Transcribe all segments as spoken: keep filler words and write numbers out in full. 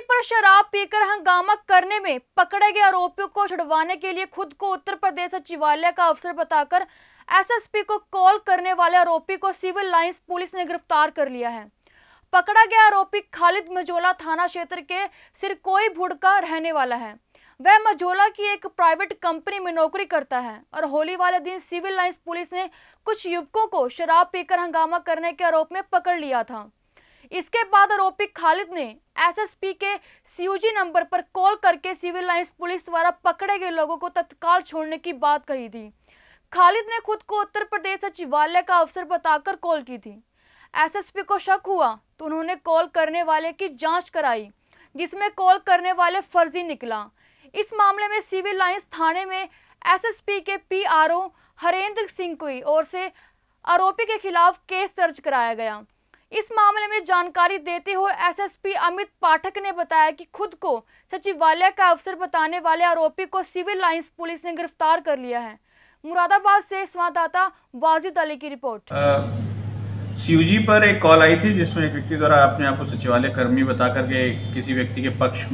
पर शराब पीकर हंगामा करने में पकड़े गए आरोपियों को छुड़वाने के लिए खुद को उत्तर प्रदेश सचिवालय का अफसर बताकर एसएसपी को कॉल करने वाले आरोपी को सिविल लाइंस पुलिस ने गिरफ्तार कर लिया है। पकड़ा गया आरोपी खालिद मझोला थाना क्षेत्र के सिरकोई भुड़ का रहने वाला है। वह मझोला की एक प्राइवेट कंपनी में नौकरी करता है और होली वाले दिन सिविल लाइंस पुलिस ने कुछ युवकों को शराब पीकर हंगामा करने के आरोप में पकड़ लिया था। इसके बाद आरोपी खालिद ने एसएसपी के सीयूजी नंबर पर कॉल करके सिविल लाइंस पुलिस द्वारा पकड़े गए लोगों को तत्काल छोड़ने की बात कही थी। खालिद ने खुद को उत्तर प्रदेश सचिवालय का अफसर बताकर कॉल की थी। एसएसपी को शक हुआ तो उन्होंने कॉल करने वाले की जांच कराई, जिसमें कॉल करने वाले फर्जी निकला। इस मामले में सिविल लाइंस थाने में एसएसपी के पीआरओ हरेंद्र सिंह की ओर से आरोपी के खिलाफ केस दर्ज कराया गया। इस मामले में जानकारी देते हुए एसएसपी अमित पाठक ने बताया कि खुद को सचिवालय का अफसर बताने वाले आरोपी को सिविल लाइंस पुलिस ने गिरफ्तार कर लिया है। मुरादाबाद से संवाददाता वाजिद अली की रिपोर्ट। सीयूजी पर एक कॉल आई थी जिसमें एक व्यक्ति द्वारा अपने आप को सचिवालय कर्मी बता करके किसी व्यक्ति के पक्ष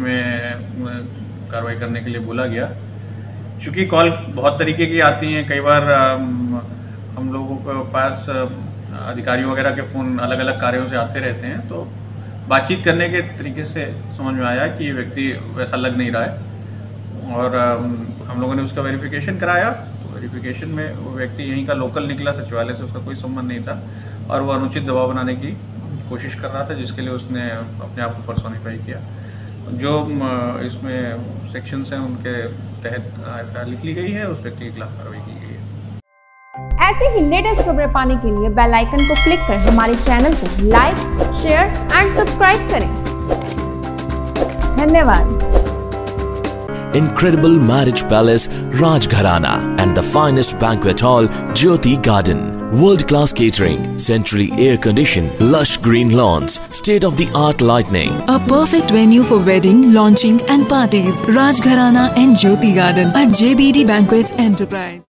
में कार्रवाई करने के लिए बोला गया। चूँकि कॉल बहुत तरीके की आती हैं, कई बार हम लोगों के पास अधिकारियों वगैरह के फ़ोन अलग अलग कार्यों से आते रहते हैं, तो बातचीत करने के तरीके से समझ में आया कि ये व्यक्ति वैसा लग नहीं रहा है और हम लोगों ने उसका वेरिफिकेशन कराया। तो वेरिफिकेशन में वो व्यक्ति यहीं का लोकल निकला, सचिवालय से उसका कोई संबंध नहीं था और वो अनुचित दबाव बनाने की कोशिश कर रहा था, जिसके लिए उसने अपने आप को पर्सोनिफाई किया। जो इसमें सेक्शंस हैं उनके तहत एफ आई आर लिख ली गई है, उस व्यक्ति के खिलाफ कार्रवाई की गई है। ऐसे ही लेटेस्ट खबरें पाने के लिए बेल आइकन को क्लिक कर हमारे चैनल को लाइक, शेयर एंड सब्सक्राइब करें। धन्यवाद। Incredible marriage palace Rajgharana and the finest banquet hall Jyoti Garden. World-class catering, centrally air-conditioned, lush green lawns, state-of-the-art lighting. A perfect venue for wedding, launching and parties. Rajgharana and Jyoti Garden at J B D Banquets Enterprise.